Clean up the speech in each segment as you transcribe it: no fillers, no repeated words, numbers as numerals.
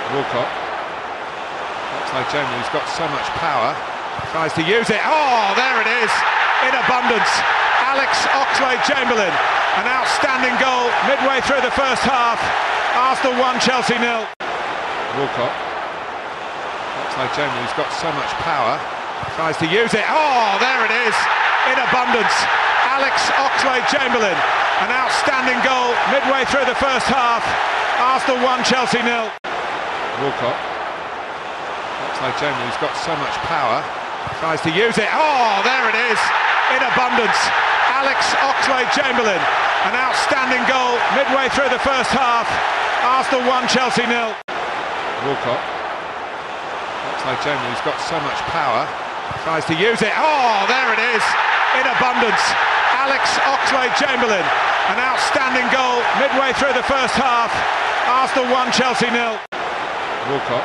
Walcott. Oxlade-Chamberlain's got so much power. Tries to use it. Oh, there it is. In abundance. Alex Oxlade-Chamberlain. An outstanding goal midway through the first half. Arsenal 1, Chelsea 0. Walcott. Oxlade-Chamberlain's got so much power. Tries to use it. Oh, there it is. In abundance. Alex Oxlade-Chamberlain. An outstanding goal midway through the first half. Arsenal 1, Chelsea 0. Walcott. Oxlade-Chamberlain's got so much power. Tries to use it. Oh, there it is. In abundance. Alex Oxlade-Chamberlain. An outstanding goal midway through the first half. Arsenal 1, Chelsea 0. Walcott. Oxlade-Chamberlain's got so much power. Tries to use it. Oh, there it is. In abundance. Alex Oxlade-Chamberlain. An outstanding goal midway through the first half. Arsenal 1, Chelsea 0. Walcott.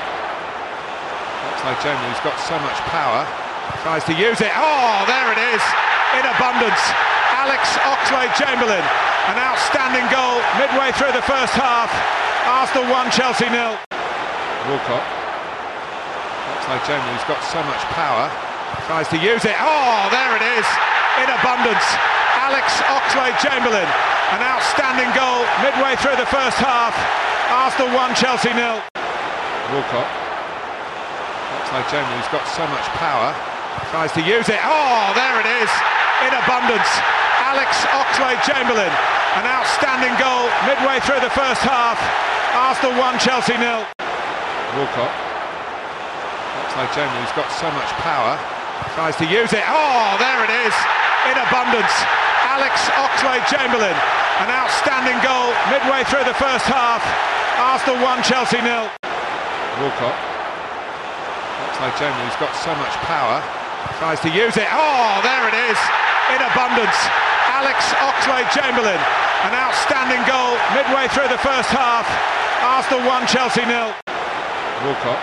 Oxlade-Chamberlain's got so much power. Tries to use it. Oh, there it is. In abundance. Alex Oxlade-Chamberlain. An outstanding goal midway through the first half. Arsenal 1, Chelsea 0. Walcott. Oxlade-Chamberlain's got so much power. Tries to use it. Oh, there it is. In abundance. Alex Oxlade-Chamberlain. An outstanding goal midway through the first half. Arsenal 1, Chelsea 0. Walcott. Oxlade-Chamberlain's got so much power. Tries to use it. Oh, there it is. In abundance. Alex Oxlade-Chamberlain. An outstanding goal midway through the first half. Arsenal 1, Chelsea 0. Walcott. Oxlade-Chamberlain's got so much power. Tries to use it. Oh, there it is. In abundance. Alex Oxlade-Chamberlain. An outstanding goal midway through the first half. Arsenal 1, Chelsea 0. Walcott. Oxlade-Chamberlain's got so much power. Tries to use it. Oh, there it is. In abundance. Alex Oxlade-Chamberlain. An outstanding goal midway through the first half. Arsenal 1, Chelsea 0. Walcott.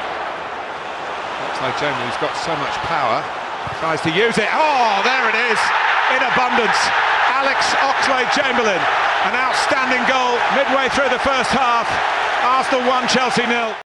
Oxlade-Chamberlain's got so much power. Tries to use it. Oh, there it is. In abundance. Alex Oxlade-Chamberlain. An outstanding goal midway through the first half. Arsenal 1, Chelsea 0.